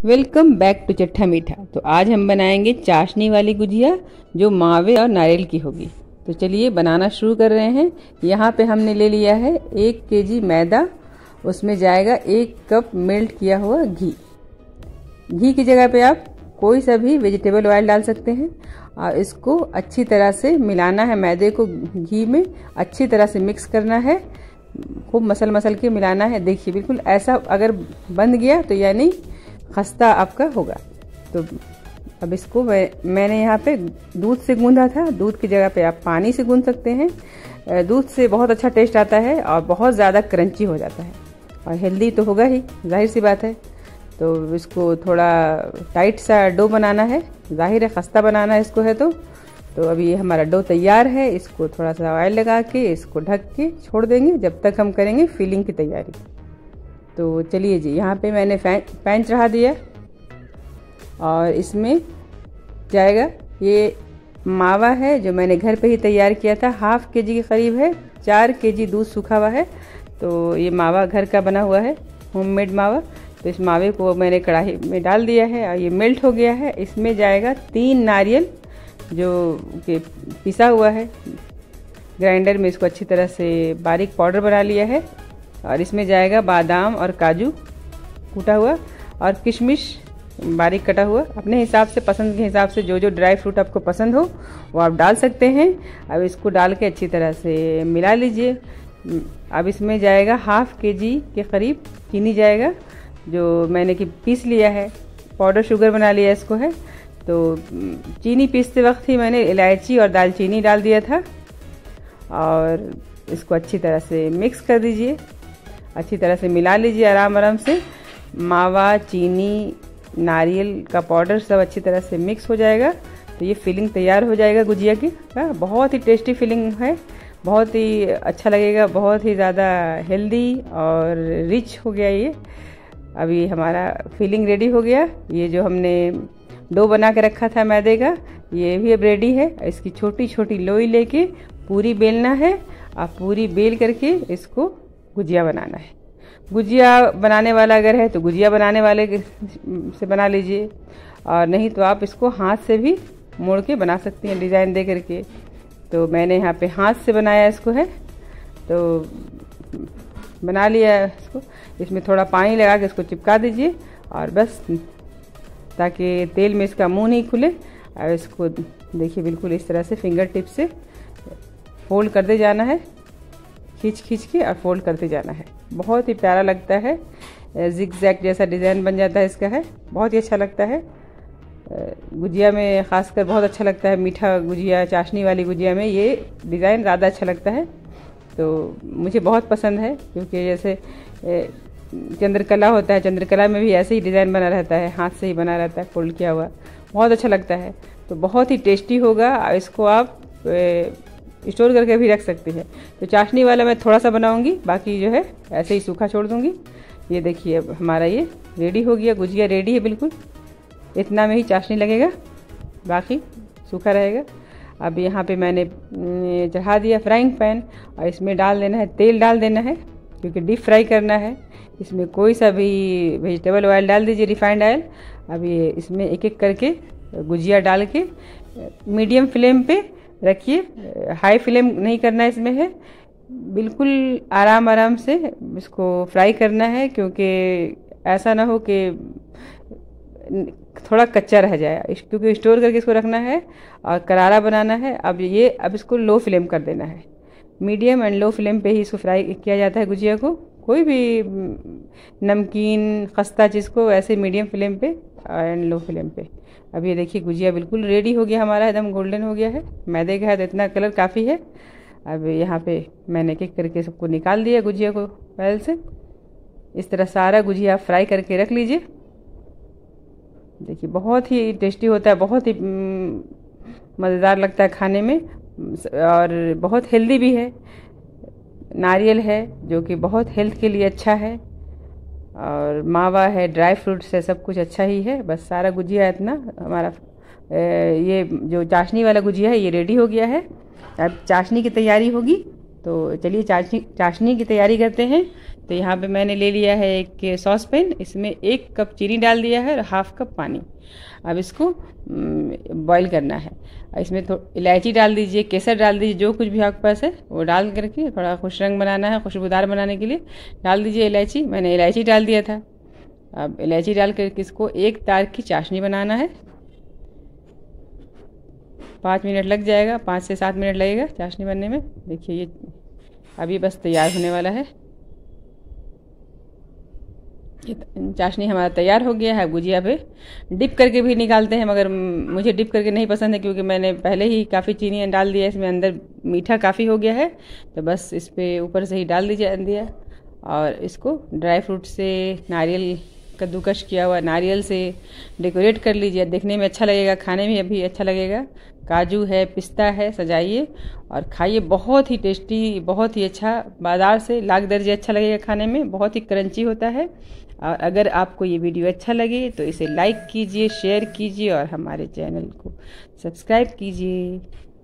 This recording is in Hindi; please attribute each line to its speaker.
Speaker 1: वेलकम बैक टू चट्टा मीठा। तो आज हम बनाएंगे चाशनी वाली गुजिया जो मावे और नारियल की होगी। तो चलिए बनाना शुरू कर रहे हैं। यहाँ पे हमने ले लिया है 1 केजी मैदा, उसमें जाएगा 1 कप मेल्ट किया हुआ घी। घी की जगह पे आप कोई सा भी वेजिटेबल ऑयल डाल सकते हैं और इसको अच्छी तरह से मिलाना है। मैदे को घी में अच्छी तरह से मिक्स करना है, खूब मसल के मिलाना है। देखिए बिल्कुल ऐसा अगर बन गया तो यानी खस्ता आपका होगा। तो अब इसको मैंने यहाँ पे दूध से गूंदा था। दूध की जगह पे आप पानी से गूंद सकते हैं। दूध से बहुत अच्छा टेस्ट आता है और बहुत ज़्यादा क्रंची हो जाता है और हेल्दी तो होगा ही, जाहिर सी बात है। तो इसको थोड़ा टाइट सा डो बनाना है, जाहिर है खस्ता बनाना है इसको है। तो अभी ये हमारा डो तैयार है। इसको थोड़ा सा ऑयल लगा के इसको ढक के छोड़ देंगे जब तक हम करेंगे फिलिंग की तैयारी। तो चलिए जी, यहाँ पे मैंने पैन चढ़ा दिया और इसमें जाएगा ये मावा है जो मैंने घर पे ही तैयार किया था। हाफ केजी के करीब है, 4 केजी दूध सूखा हुआ है। तो ये मावा घर का बना हुआ है, होममेड मावा। तो इस मावे को मैंने कढ़ाई में डाल दिया है और ये मेल्ट हो गया है। इसमें जाएगा 3 नारियल जो कि पिसा हुआ है ग्राइंडर में। इसको अच्छी तरह से बारीक पाउडर बना लिया है। और इसमें जाएगा बादाम और काजू कूटा हुआ और किशमिश बारीक कटा हुआ। अपने हिसाब से, पसंद के हिसाब से जो ड्राई फ्रूट आपको पसंद हो वो आप डाल सकते हैं। अब इसको डाल के अच्छी तरह से मिला लीजिए। अब इसमें जाएगा हाफ केजी के करीब चीनी जाएगा जो मैंने कि पीस लिया है, पाउडर शुगर बना लिया इसको है। तो चीनी पीसते वक्त ही मैंने इलायची और दालचीनी डाल दिया था और इसको अच्छी तरह से मिक्स कर दीजिए। अच्छी तरह से मिला लीजिए आराम से। मावा, चीनी, नारियल का पाउडर सब अच्छी तरह से मिक्स हो जाएगा तो ये फिलिंग तैयार हो जाएगा गुजिया की। बहुत ही टेस्टी फिलिंग है, बहुत ही अच्छा लगेगा, बहुत ही ज़्यादा हेल्दी और रिच हो गया ये। अभी हमारा फिलिंग रेडी हो गया। ये जो हमने डो बना के रखा था मैदे का, ये भी अब रेडी है। इसकी छोटी छोटी लोई लेके पूरी बेलना है और पूरी बेल करके इसको गुजिया बनाना है। गुजिया बनाने वाला अगर है तो गुजिया बनाने वाले से बना लीजिए, और नहीं तो आप इसको हाथ से भी मोड़ के बना सकती हैं डिज़ाइन दे करके। तो मैंने यहाँ पे हाथ से बनाया इसको है। तो बना लिया इसको। इसमें थोड़ा पानी लगा के इसको चिपका दीजिए और बस, ताकि तेल में इसका मुंह नहीं खुले। और इसको देखिए बिल्कुल इस तरह से फिंगर टिप से फोल्ड करते जाना है, खींच के और फोल्ड करते जाना है। बहुत ही प्यारा लगता है, जिगजैग जैसा डिज़ाइन बन जाता है इसका है। बहुत ही अच्छा लगता है गुजिया में, ख़ासकर बहुत अच्छा लगता है मीठा गुजिया, चाशनी वाली गुजिया में ये डिज़ाइन ज़्यादा अच्छा लगता है। तो मुझे बहुत पसंद है क्योंकि जैसे चंद्रकला होता है, चंद्रकला में भी ऐसे ही डिज़ाइन बना रहता है, हाथ से ही बना रहता है, फोल्ड किया हुआ। बहुत अच्छा लगता है। तो बहुत ही टेस्टी होगा। इसको आप स्टोर करके भी रख सकते हैं। तो चाशनी वाला मैं थोड़ा सा बनाऊंगी, बाकी जो है ऐसे ही सूखा छोड़ दूंगी। ये देखिए अब हमारा ये रेडी हो गया, गुजिया रेडी है बिल्कुल। इतना में ही चाशनी लगेगा, बाकी सूखा रहेगा। अब यहाँ पे मैंने चढ़ा दिया फ्राइंग पैन और इसमें डाल देना है तेल, डाल देना है क्योंकि डीप फ्राई करना है। इसमें कोई सा भी वेजिटेबल ऑयल डाल दीजिए, रिफाइंड ऑयल। अब ये इसमें एक एक करके गुजिया डाल के मीडियम फ्लेम पे रखिए, हाई फ्लेम नहीं करना इसमें है। बिल्कुल आराम से इसको फ्राई करना है क्योंकि ऐसा ना हो कि थोड़ा कच्चा रह जाए, क्योंकि स्टोर करके इसको रखना है और करारा बनाना है। अब इसको लो फ्लेम कर देना है। मीडियम एंड लो फ्लेम पे ही इसको फ्राई किया जाता है गुजिया को। कोई भी नमकीन खस्ता चीज़ को ऐसे मीडियम फ्लेम पे एंड लो फ्लेम पे। अब ये देखिए गुजिया बिल्कुल रेडी हो गया हमारा, एकदम गोल्डन हो गया है। मैदे का है तो इतना कलर काफ़ी है। अब यहाँ पे मैंने एक करके सबको निकाल दिया गुजिया को पैल से। इस तरह सारा गुजिया फ्राई करके रख लीजिए। देखिए बहुत ही टेस्टी होता है, बहुत ही मज़ेदार लगता है खाने में और बहुत हेल्दी भी है। नारियल है जो कि बहुत हेल्थ के लिए अच्छा है, और मावा है, ड्राई फ्रूट्स है, सब कुछ अच्छा ही है। बस सारा गुजिया इतना हमारा ये जो चाशनी वाला गुजिया है ये रेडी हो गया है। अब चाशनी की तैयारी होगी। तो चलिए चाशनी की तैयारी करते हैं। तो यहाँ पे मैंने ले लिया है एक सॉस पैन, इसमें 1 कप चीनी डाल दिया है और ½ कप पानी। अब इसको बॉईल करना है। इसमें इलायची डाल दीजिए, केसर डाल दीजिए, जो कुछ भी आपके पास है वो डाल करके थोड़ा खुश रंग बनाना है, खुशबूदार बनाने के लिए डाल दीजिए इलायची। मैंने इलायची डाल दिया था। अब इलायची डाल करके इसको एक तार की चाशनी बनाना है। 5 मिनट लग जाएगा, 5 से 7 मिनट लगेगा चाशनी बनने में। देखिए ये अभी बस तैयार होने वाला है। चाशनी हमारा तैयार हो गया है। गुजिया पे डिप करके भी निकालते हैं, मगर मुझे डिप करके नहीं पसंद है, क्योंकि मैंने पहले ही काफ़ी चीनी डाल दिया, इसमें अंदर मीठा काफ़ी हो गया है। तो बस इस पर ऊपर से ही डाल दिया और इसको ड्राई फ्रूट से, नारियल कद्दूकश किया हुआ नारियल से डेकोरेट कर लीजिए। देखने में अच्छा लगेगा, खाने में भी अच्छा लगेगा। काजू है, पिस्ता है, सजाइए और खाइए। बहुत ही टेस्टी, बहुत ही अच्छा, बाजार से लाख दर्जे अच्छा लगेगा खाने में। बहुत ही क्रंची होता है। और अगर आपको ये वीडियो अच्छा लगे तो इसे लाइक कीजिए, शेयर कीजिए और हमारे चैनल को सब्सक्राइब कीजिए।